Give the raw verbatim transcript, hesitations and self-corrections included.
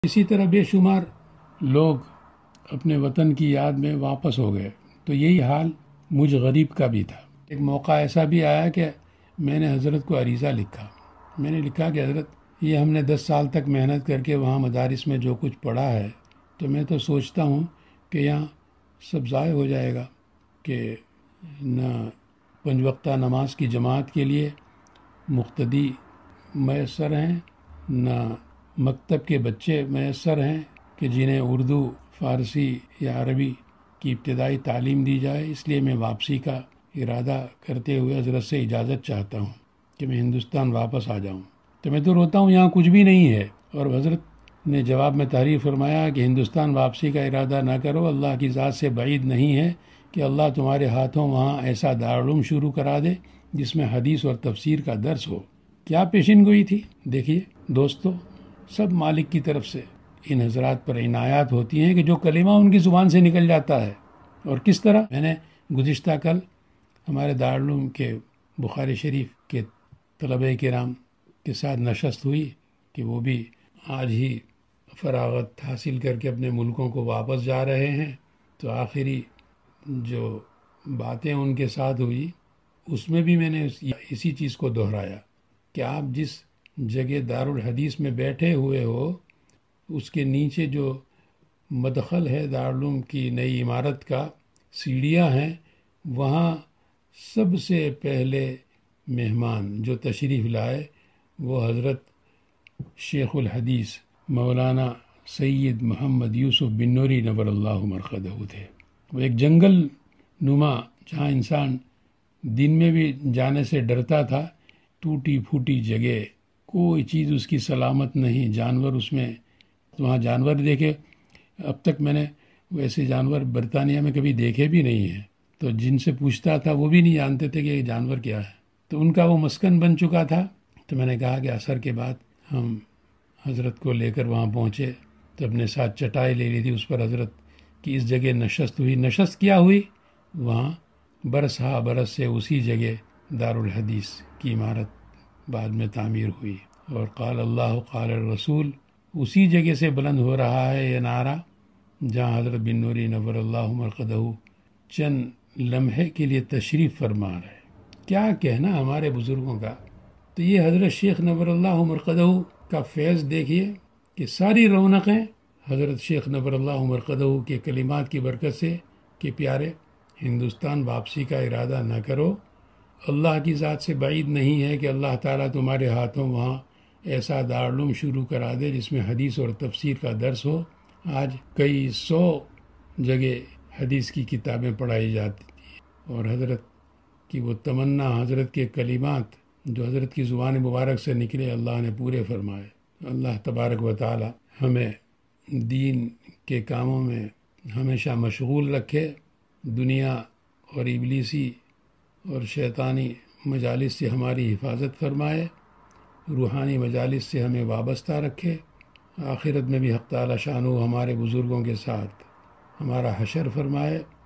اسی طرح بے شمار لوگ اپنے وطن کی یاد میں واپس ہو گئے، تو یہی حال مجھ غریب کا بھی تھا۔ ایک موقع ایسا بھی آیا کہ میں نے حضرت کو عریضہ لکھا۔ میں نے لکھا کہ حضرت، یہ ہم نے دس سال تک محنت کر کے وہاں مدارس میں جو کچھ پڑھا ہے، تو میں تو سوچتا ہوں کہ یہاں سب ضائع ہو جائے گا، کہ نہ پنج وقتہ نماز کی جماعت کے لیے مقتدی میسر ہیں، نہ مکتب کے بچے میسر ہیں کہ جنہیں اردو، فارسی یا عربی کی ابتدائی تعلیم دی جائے۔ اس لیے میں واپسی کا ارادہ کرتے ہوئے حضرت سے اجازت چاہتا ہوں کہ میں ہندوستان واپس آ جاؤں۔ تو میں تو روتا ہوں، یہاں کچھ بھی نہیں ہے۔ اور حضرت نے جواب میں تحریر فرمایا کہ ہندوستان واپسی کا ارادہ نہ کرو، اللہ کی ذات سے بعید نہیں ہے کہ اللہ تمہارے ہاتھوں وہاں ایسا دارالعلوم شروع کرا دے جس میں حدیث اور تفسیر کا درس ہو۔ کیا پیشین گوئی تھی! دیکھیے دوستو، سب مالک کی طرف سے ان حضرات پر عنایات ہوتی ہیں کہ جو کلمہ ان کی زبان سے نکل جاتا ہے۔ اور کس طرح میں نے گزشتہ کل ہمارے دارالعلوم کے بخاری شریف کے طلبہ کرام کے ساتھ نشست ہوئی کہ وہ بھی آج ہی فراغت حاصل کر کے اپنے ملکوں کو واپس جا رہے ہیں، تو آخری جو باتیں ان کے ساتھ ہوئی اس میں بھی میں نے اسی چیز کو دہرایا کہ آپ جس جگہ دارالحدیث میں بیٹھے ہوئے ہو، اس کے نیچے جو مدخل ہے دارالعلوم کی نئی عمارت کا، سیڑھیاں ہیں، وہاں سب سے پہلے مہمان جو تشریف لائے وہ حضرت شیخ الحدیث مولانا سید محمد یوسف بن نوری نور اللہ مرقدہ تھے۔ وہ ایک جنگل نما جہاں انسان دن میں بھی جانے سے ڈرتا تھا، ٹوٹی پھوٹی جگہ، کوئی چیز اس کی سلامت نہیں، جانور اس میں، وہاں جانور دیکھے، اب تک میں نے ویسے جانور برطانیہ میں کبھی دیکھے بھی نہیں ہیں، تو جن سے پوچھتا تھا وہ بھی نہیں جانتے تھے کہ یہ جانور کیا ہے۔ تو ان کا وہ مسکن بن چکا تھا۔ تو میں نے کہا کہ عصر کے بعد ہم حضرت کو لے کر وہاں پہنچے، تو اپنے ساتھ چٹائی لے لی تھی، اس پر حضرت کی اس جگہ نشست ہوئی۔ نشست کیا ہوئی؟ وہاں برس ہا برس سے اسی جگہ دارالحدیث کی عمارت بعد میں تعمیر ہوئی، اور قال اللہ قال الرسول اسی جگہ سے بلند ہو رہا ہے یہ نعرہ جہاں حضرت بن نوری نور اللہ مرقدہ چند لمحے کے لیے تشریف فرما رہے۔ کیا کہنا ہمارے بزرگوں کا! تو یہ حضرت شیخ نور اللہ مرقدہ کا فیض دیکھیے کہ ساری رونقیں حضرت شیخ نور اللہ مرقدہ کے کلمات کی برکت سے کہ پیارے، ہندوستان واپسی کا ارادہ نہ کرو، اللہ کی ذات سے بعید نہیں ہے کہ اللہ تعالیٰ تمہارے ہاتھوں وہاں ایسا دارالعلوم شروع کرا دے جس میں حدیث اور تفسیر کا درس ہو۔ آج کئی سو جگہ حدیث کی کتابیں پڑھائی جاتی ہیں، اور حضرت کی وہ تمنا، حضرت کے کلمات جو حضرت کی زبان مبارک سے نکلے، اللہ نے پورے فرمائے۔ اللہ تبارک و تعالی ہمیں دین کے کاموں میں ہمیشہ مشغول رکھے، دنیا اور ابلیسی اور شیطانی مجالس سے ہماری حفاظت فرمائے، روحانی مجالس سے ہمیں وابستہ رکھے، آخرت میں بھی حق تعالی شانہ ہمارے بزرگوں کے ساتھ ہمارا حشر فرمائے۔